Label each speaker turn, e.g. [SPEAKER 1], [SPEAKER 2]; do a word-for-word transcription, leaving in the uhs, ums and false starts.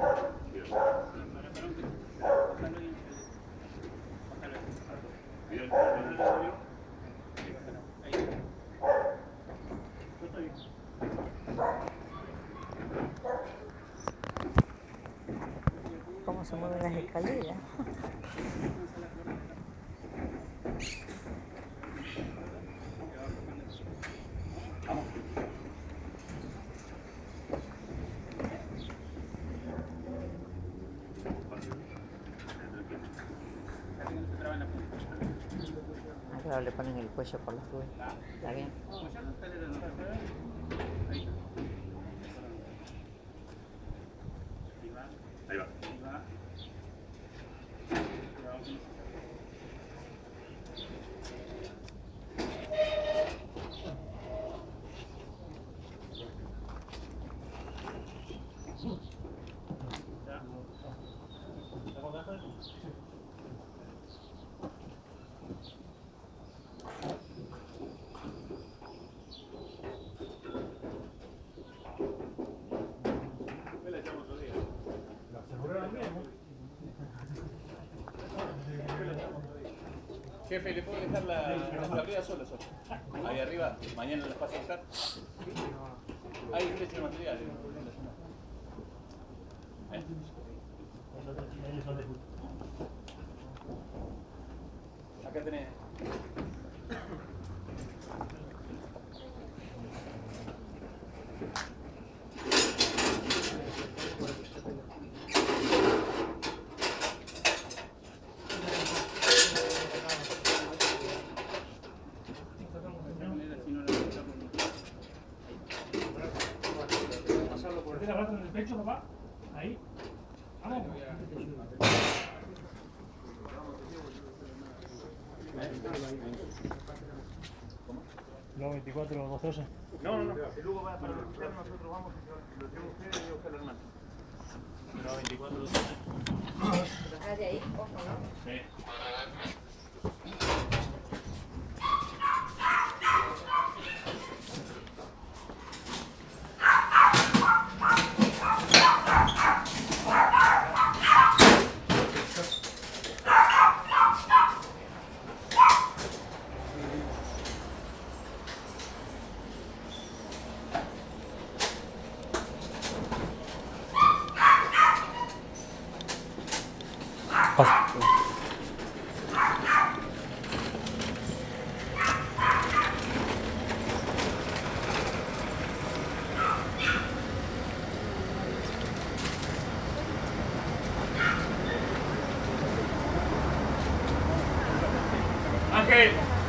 [SPEAKER 1] Cómo se mueven las escaleras. Claro, le ponen el cuello por las dudas. ¿Está bien?
[SPEAKER 2] Ahí va. Jefe, ¿le puedo dejar la, las tablillas solas? Ahí arriba, mañana las paso a buscar. Ahí usted tiene material. ¿Eh? Acá tenés.
[SPEAKER 3] ¿Tienes la brazo en el pecho, papá? Ahí. Vamos. No, veinticuatro, dos doce.
[SPEAKER 2] No, no, no. Si luego va para el hospital, nosotros vamos y lo tenemos ustedes y yo buscar al hermano. No, veinticuatro, dos doce.
[SPEAKER 1] Ah, de ahí, ojo, ¿no?
[SPEAKER 2] Sí.
[SPEAKER 3] Pasa.
[SPEAKER 2] Ángel.